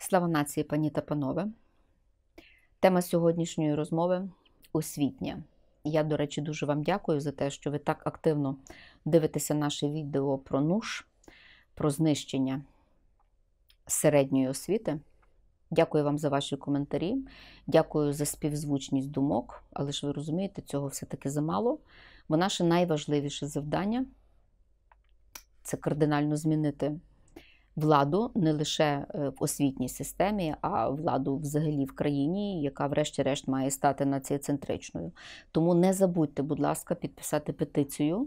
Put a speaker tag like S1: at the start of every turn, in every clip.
S1: Слава нації, пані та панове! Тема сьогоднішньої розмови – освітня. Я, до речі, дуже вам дякую за те, що ви так активно дивитеся наше відео про НУШ, про знищення середньої освіти. Дякую вам за ваші коментарі, дякую за співзвучність думок, але ж ви розумієте, цього все-таки замало, бо наше найважливіше завдання – це кардинально змінити владу не лише в освітній системі, а владу взагалі в країні, яка врешті-решт має стати націоцентричною. Тому не забудьте, будь ласка, підписати петицію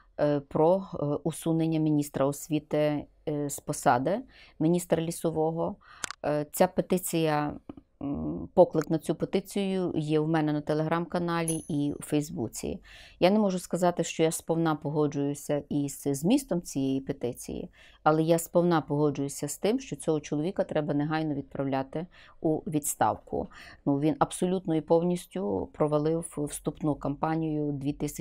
S1: про усунення міністра освіти з посади, міністра Лісового. Ця петиція, поклик на цю петицію є в мене на телеграм-каналі і у Фейсбуці. Я не можу сказати, що я сповна погоджуюся із змістом цієї петиції, але я сповна погоджуюся з тим, що цього чоловіка треба негайно відправляти у відставку. Він абсолютно і повністю провалив вступну кампанію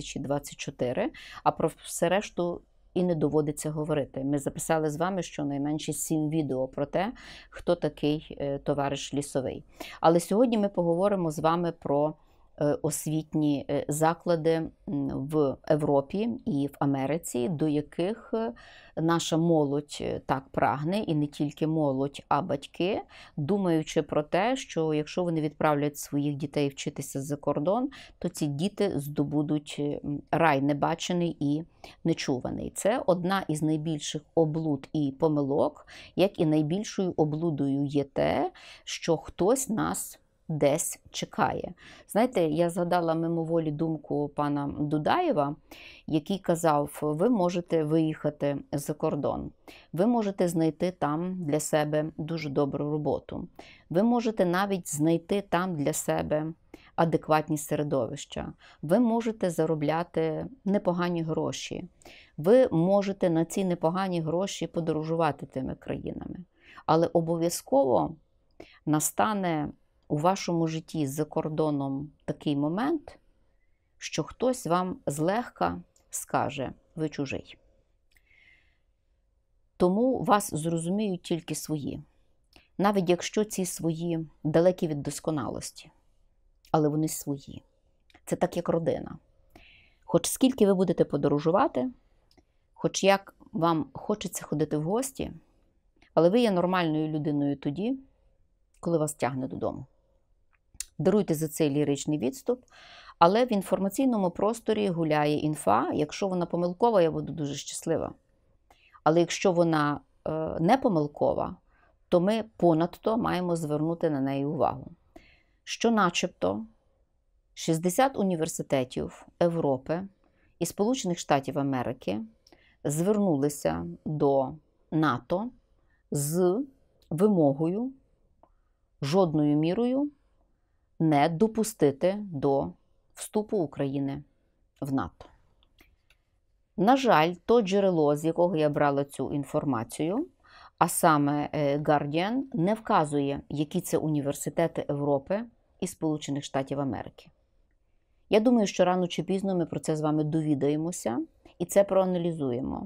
S1: 2024, а про все решту і не доводиться говорити. Ми записали з вами щонайменше 7 відео про те, хто такий товариш Лісовий. Але сьогодні ми поговоримо з вами про освітні заклади в Європі і в Америці, до яких наша молодь так прагне, і не тільки молодь, а батьки, думаючи про те, що якщо вони відправлять своїх дітей вчитися за кордон, то ці діти здобудуть рай небачений і нечуваний. Це одна із найбільших облуд і помилок, як і найбільшою облудою є те, що хтось нас десь чекає. Знаєте, я згадала мимоволі думку пана Дудаєва, який казав, ви можете виїхати за кордон, ви можете знайти там для себе дуже добру роботу, ви можете навіть знайти там для себе адекватні середовища, ви можете заробляти непогані гроші, ви можете на ці непогані гроші подорожувати тими країнами. Але обов'язково настане у вашому житті за кордоном такий момент, що хтось вам злегка скаже, ви чужий. Тому вас зрозуміють тільки свої. Навіть якщо ці свої далекі від досконалості. Але вони свої. Це так, як родина. Хоч скільки ви будете подорожувати, хоч як вам хочеться ходити в гості, але ви є нормальною людиною тоді, коли вас тягне додому. Даруйте за цей ліричний відступ, але в інформаційному просторі гуляє інфа. Якщо вона помилкова, я буду дуже щаслива. Але якщо вона не помилкова, то ми понадто маємо звернути на неї увагу. Що начебто 60 університетів Європи і Сполучених Штатів Америки звернулися до НАТО з вимогою жодною мірою не допустити до вступу України в НАТО. На жаль, то джерело, з якого я брала цю інформацію, а саме Guardian, не вказує, які це університети Європи і Сполучених Штатів Америки. Я думаю, що рано чи пізно ми про це з вами довідаємося і це проаналізуємо.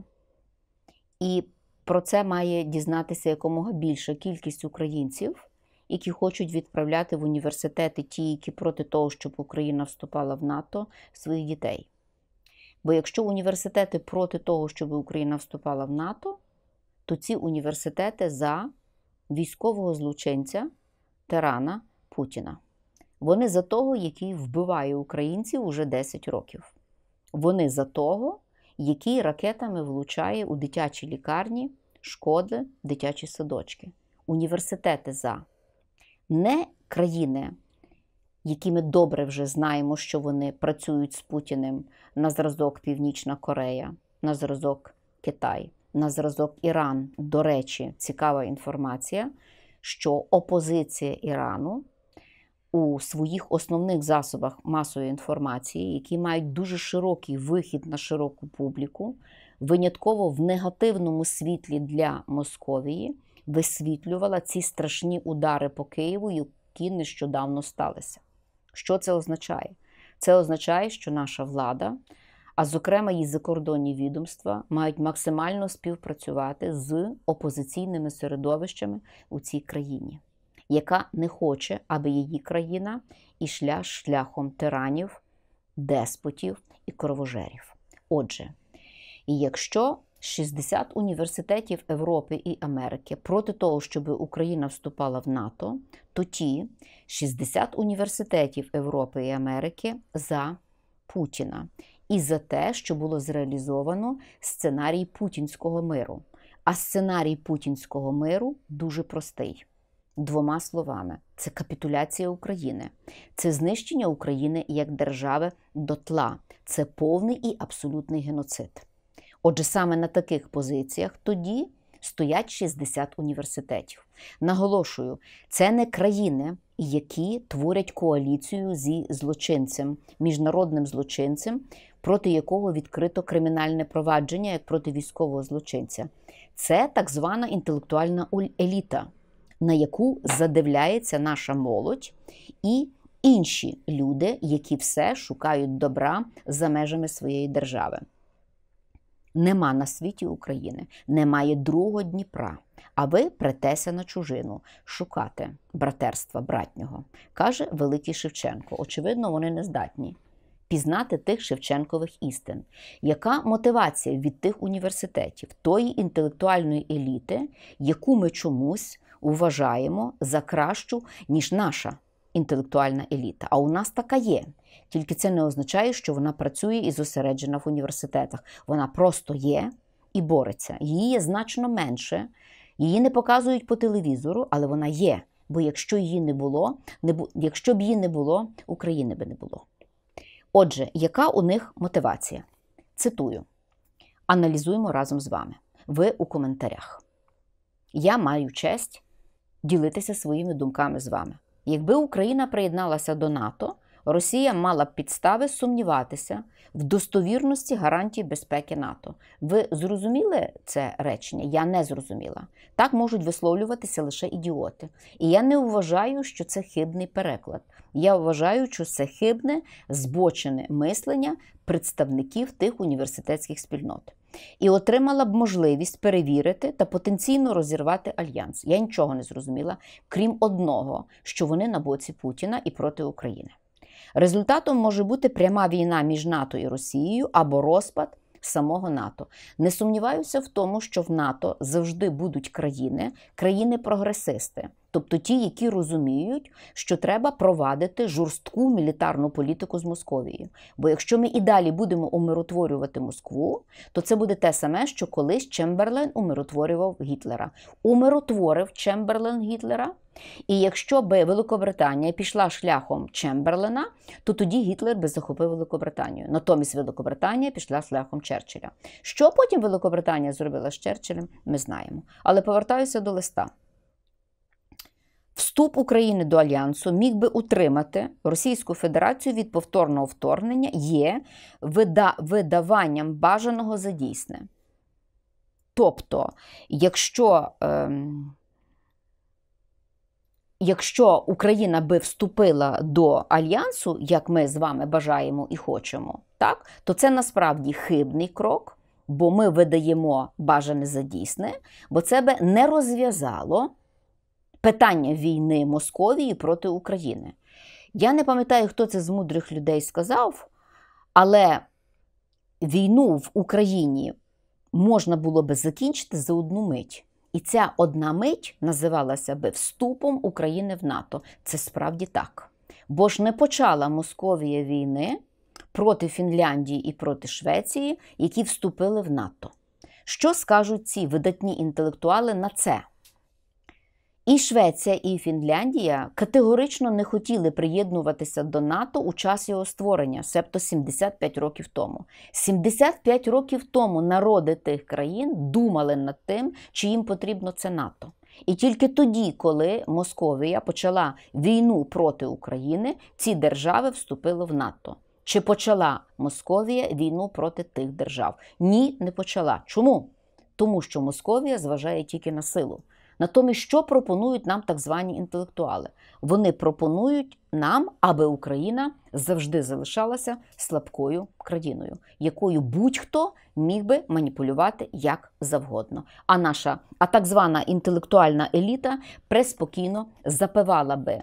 S1: І про це має дізнатися якомога більша кількість українців, які хочуть відправляти в університети ті, які проти того, щоб Україна вступала в НАТО, своїх дітей. Бо якщо університети проти того, щоб Україна вступала в НАТО, то ці університети за військового злочинця, тирана Путіна. Вони за того, який вбиває українців уже 10 років. Вони за того, який ракетами влучає у дитячі лікарні, школи, дитячі садочки. Університети за. Не країни, які ми добре вже знаємо, що вони працюють з Путіним на зразок Північна Корея, на зразок Китай, на зразок Іран. До речі, цікава інформація, що опозиція Ірану у своїх основних засобах масової інформації, які мають дуже широкий вихід на широку публіку, винятково в негативному світлі для Московії, висвітлювала ці страшні удари по Києву, які нещодавно сталися. Що це означає? Це означає, що наша влада а зокрема її закордонні відомства, мають максимально співпрацювати з опозиційними середовищами у цій країні, яка не хоче, аби її країна ішла шляхом тиранів, деспотів і кровожерів. Отже, і якщо 60 університетів Європи і Америки проти того, щоб Україна вступала в НАТО, то ті 60 університетів Європи і Америки за Путіна і за те, що було зреалізовано сценарій путінського миру. А сценарій путінського миру дуже простий. Двома словами. Це капітуляція України. Це знищення України як держави дотла. Це повний і абсолютний геноцид. Отже, саме на таких позиціях тоді стоять 60 університетів. Наголошую, це не країни, які творять коаліцію зі злочинцем, міжнародним злочинцем, проти якого відкрито кримінальне провадження, як проти військового злочинця. Це так звана інтелектуальна еліта, на яку задивляється наша молодь і інші люди, які все шукають добра за межами своєї держави. Нема на світі України, немає другого Дніпра, а ви претеся на чужину шукати братерства братнього, каже великий Шевченко. Очевидно, вони не здатні пізнати тих Шевченкових істин. Яка мотивація від тих університетів, тої інтелектуальної еліти, яку ми чомусь вважаємо за кращу, ніж наша інтелектуальна еліта? А у нас така є. Тільки це не означає, що вона працює і зосереджена в університетах. Вона просто є і бореться. Її є значно менше, її не показують по телевізору, але вона є. Бо якщо її не було, якщо б її не було, України би не було. Отже, яка у них мотивація? Цитую. Аналізуємо разом з вами. Ви у коментарях. Я маю честь ділитися своїми думками з вами. Якби Україна приєдналася до НАТО, Росія мала б підстави сумніватися в достовірності гарантій безпеки НАТО. Ви зрозуміли це речення? Я не зрозуміла. Так можуть висловлюватися лише ідіоти. І я не вважаю, що це хибний переклад. Я вважаю, що це хибне, збочене мислення представників тих університетських спільнот. І отримала б можливість перевірити та потенційно розірвати альянс. Я нічого не зрозуміла, крім одного, що вони на боці Путіна і проти України. Результатом може бути пряма війна між НАТО і Росією або розпад самого НАТО. Не сумніваюся в тому, що в НАТО завжди будуть країни-прогресисти, тобто ті, які розуміють, що треба провадити жорстку мілітарну політику з Московією. Бо якщо ми і далі будемо умиротворювати Москву, то це буде те саме, що колись Чемберлен умиротворював Гітлера. Умиротворив Чемберлен Гітлера, і якщо би Великобританія пішла шляхом Чемберлена, то тоді Гітлер би захопив Великобританію. Натомість Великобританія пішла шляхом Черчилля. Що потім Великобританія зробила з Черчиллем, ми знаємо. Але повертаюся до листа. Вступ України до Альянсу міг би утримати Російську Федерацію від повторного вторгнення, є видаванням бажаного за дійсне. Тобто, якщо Україна би вступила до Альянсу, як ми з вами бажаємо і хочемо, так, то це насправді хибний крок, бо ми видаємо бажане за дійсне, бо це би не розв'язало питання війни Московії проти України. Я не пам'ятаю, хто це з мудрих людей сказав, але війну в Україні можна було би закінчити за одну мить. І ця одна мить називалася би вступом України в НАТО. Це справді так. Бо ж не почала Московія війни проти Фінляндії і проти Швеції, які вступили в НАТО. Що скажуть ці видатні інтелектуали на це? І Швеція, і Фінляндія категорично не хотіли приєднуватися до НАТО у час його створення, себто 75 років тому. 75 років тому народи тих країн думали над тим, чи їм потрібно це НАТО. І тільки тоді, коли Московія почала війну проти України, ці держави вступили в НАТО. Чи почала Московія війну проти тих держав? Ні, не почала. Чому? Тому що Московія зважає тільки на силу. Натомість, що пропонують нам так звані інтелектуали? Вони пропонують нам, аби Україна завжди залишалася слабкою країною, якою будь-хто міг би маніпулювати як завгодно. А так звана інтелектуальна еліта преспокійно запивала би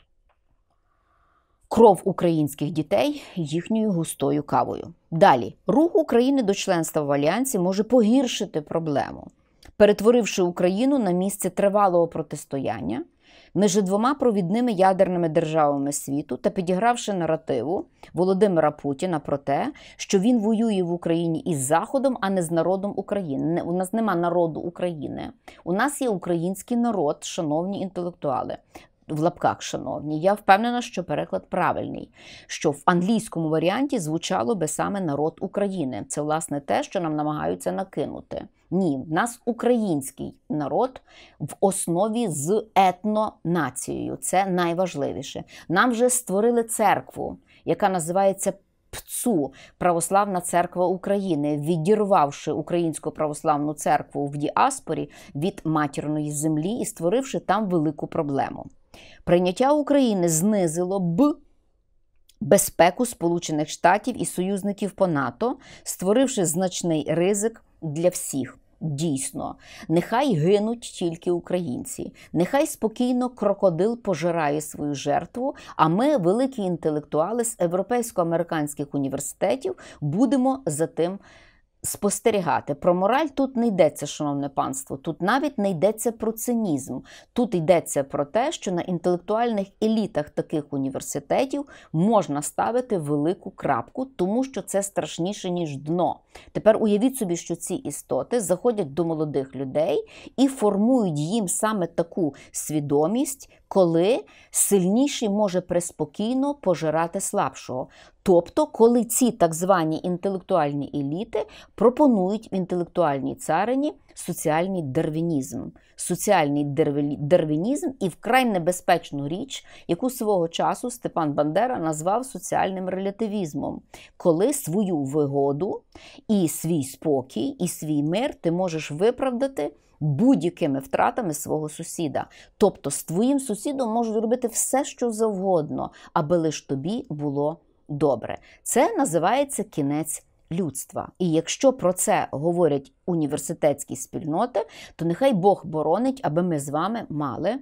S1: кров українських дітей їхньою густою кавою. Далі. Рух України до членства в Альянсі може погіршити проблему, перетворивши Україну на місце тривалого протистояння між двома провідними ядерними державами світу та підігравши наративу Володимира Путіна про те, що він воює в Україні із Заходом, а не з народом України. У нас нема народу України. У нас є український народ, шановні інтелектуали. В лапках, шановні. Я впевнена, що переклад правильний. Що в англійському варіанті звучало би саме народ України. Це, власне, те, що нам намагаються накинути. Ні, в нас український народ в основі з етнонацією. Це найважливіше. Нам вже створили церкву, яка називається ПЦУ – Православна церква України, відірвавши Українську православну церкву в діаспорі від матірної землі і створивши там велику проблему. Прийняття України знизило б безпеку Сполучених Штатів і союзників по НАТО, створивши значний ризик для всіх. Дійсно, нехай гинуть тільки українці, нехай спокійно крокодил пожирає свою жертву, а ми, великі інтелектуали з європейсько-американських університетів, будемо за тим спостерігати. Про мораль тут не йдеться, шановне панство, тут навіть не йдеться про цинізм. Тут йдеться про те, що на інтелектуальних елітах таких університетів можна ставити велику крапку, тому що це страшніше, ніж дно. Тепер уявіть собі, що ці істоти заходять до молодих людей і формують їм саме таку свідомість, коли сильніший може преспокійно пожирати слабшого. Тобто, коли ці так звані інтелектуальні еліти пропонують в інтелектуальній царині соціальний дарвінізм. Соціальний дарвінізм і вкрай небезпечну річ, яку свого часу Степан Бандера назвав соціальним релятивізмом. Коли свою вигоду і свій спокій, і свій мир ти можеш виправдати будь-якими втратами свого сусіда. Тобто з твоїм сусідом можуть робити все, що завгодно, аби лиш тобі було добре. Це називається кінець людства. І якщо про це говорять університетські спільноти, то нехай Бог боронить, аби ми з вами мали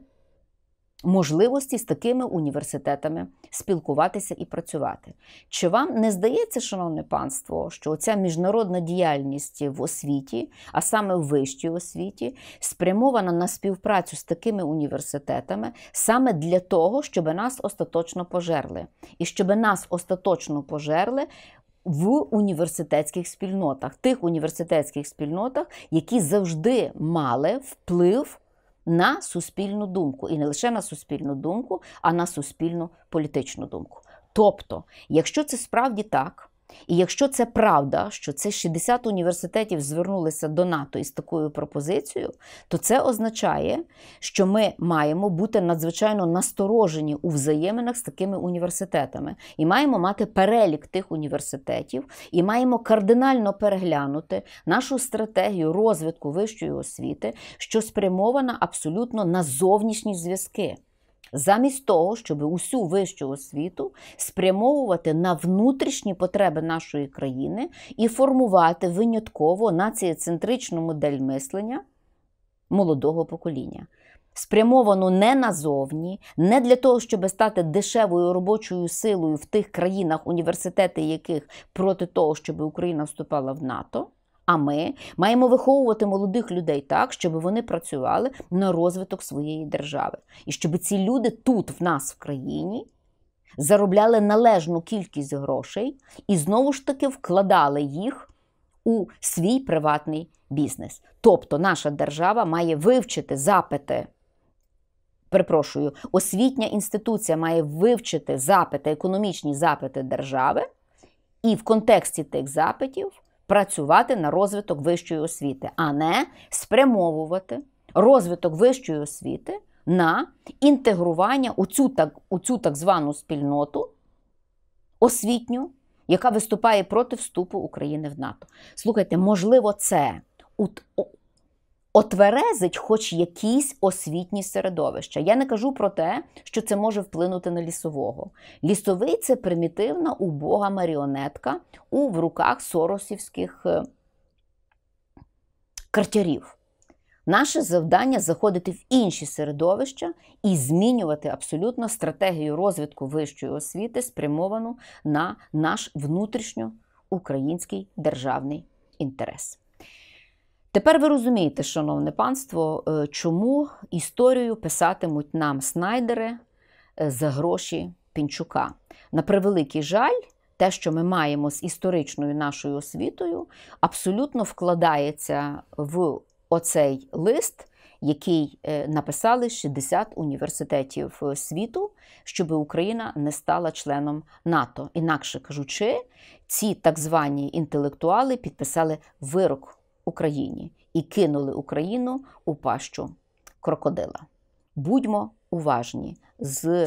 S1: можливості з такими університетами спілкуватися і працювати. Чи вам не здається, шановне панство, що ця міжнародна діяльність в освіті, а саме в вищій освіті, спрямована на співпрацю з такими університетами саме для того, щоб нас остаточно пожерли? І щоб нас остаточно пожерли в університетських спільнотах, тих університетських спільнотах, які завжди мали вплив на суспільну думку. І не лише на суспільну думку, а на суспільну політичну думку. Тобто, якщо це справді так, і якщо це правда, що це 60 університетів звернулися до НАТО із такою пропозицією, то це означає, що ми маємо бути надзвичайно насторожені у взаєминах з такими університетами. І маємо мати перелік тих університетів, і маємо кардинально переглянути нашу стратегію розвитку вищої освіти, що спрямована абсолютно на зовнішні зв'язки. Замість того, щоб усю вищу освіту спрямовувати на внутрішні потреби нашої країни і формувати винятково націєцентричну модель мислення молодого покоління. Спрямовану не назовні, не для того, щоб стати дешевою робочою силою в тих країнах, університети яких проти того, щоб Україна вступала в НАТО, а ми маємо виховувати молодих людей так, щоб вони працювали на розвиток своєї держави. І щоб ці люди тут, в нас, в країні, заробляли належну кількість грошей і знову ж таки вкладали їх у свій приватний бізнес. Тобто наша держава має вивчити запити, освітня інституція має вивчити запити, економічні запити держави і в контексті тих запитів працювати на розвиток вищої освіти, а не спрямовувати розвиток вищої освіти на інтегрування у цю так звану спільноту освітню, яка виступає проти вступу України в НАТО. Слухайте, можливо, це отверезить хоч якісь освітні середовища. Я не кажу про те, що це може вплинути на лісового. Лісовий – це примітивна, убога маріонетка в руках соросівських картярів. Наше завдання – заходити в інші середовища і змінювати абсолютно стратегію розвитку вищої освіти, спрямовану на наш внутрішньоукраїнський державний інтерес. Тепер ви розумієте, шановне панство, чому історію писатимуть нам снайдери за гроші Пінчука. На превеликий жаль, те, що ми маємо з історичною нашою освітою, абсолютно вкладається в оцей лист, який написали 60 університетів світу, щоб Україна не стала членом НАТО. Інакше кажучи, ці так звані інтелектуали підписали вирок Україні і кинули Україну у пащу крокодила. Будьмо уважні з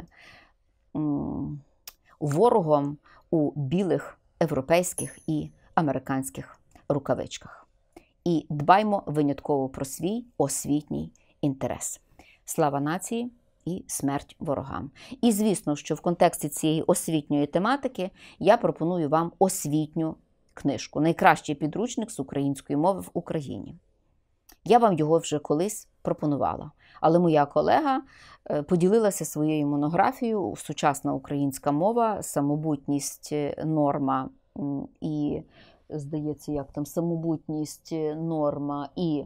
S1: ворогом у білих європейських і американських рукавичках. І дбаймо винятково про свій освітній інтерес. Слава нації і смерть ворогам. І звісно, що в контексті цієї освітньої тематики я пропоную вам освітню книжку «Найкращий підручник з української мови в Україні». Я вам його вже колись пропонувала, але моя колега поділилася своєю монографією «Сучасна українська мова. Самобутність, норма і, здається, як там, самобутність, норма і,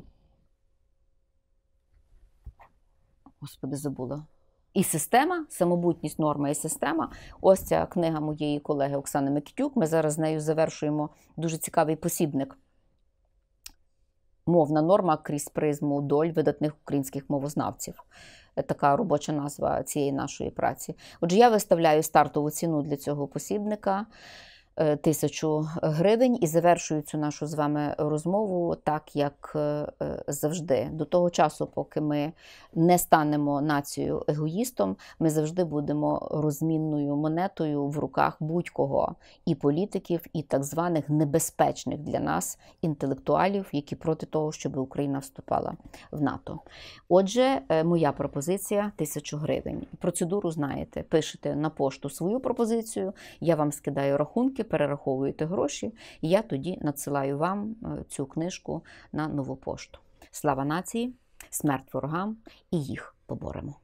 S1: господи, забула, і система, самобутність, норма і система». Ось ця книга моєї колеги Оксани Микитюк. Ми зараз з нею завершуємо дуже цікавий посібник «Мовна норма крізь призму доль видатних українських мовознавців». Така робоча назва цієї нашої праці. Отже, я виставляю стартову ціну для цього посібника 1000 гривень і завершую цю нашу з вами розмову так, як завжди. До того часу, поки ми не станемо нацією егоїстом, ми завжди будемо розмінною монетою в руках будь-кого, і політиків, і так званих небезпечних для нас інтелектуалів, які проти того, щоб Україна вступала в НАТО. Отже, моя пропозиція 1000 гривень. Процедуру знаєте, пишете на пошту свою пропозицію, я вам скидаю рахунки, перераховуєте гроші, і я тоді надсилаю вам цю книжку на нову пошту. Слава нації, смерть ворогам, і їх поборемо.